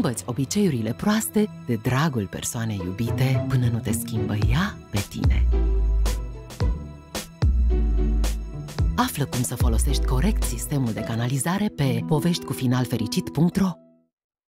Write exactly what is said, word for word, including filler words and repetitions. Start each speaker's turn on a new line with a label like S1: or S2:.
S1: Schimbă-ți obiceiurile proaste de dragul persoanei iubite până nu te schimbă ea pe tine. Află cum să folosești corect sistemul de canalizare pe povești cu final fericit punct ro.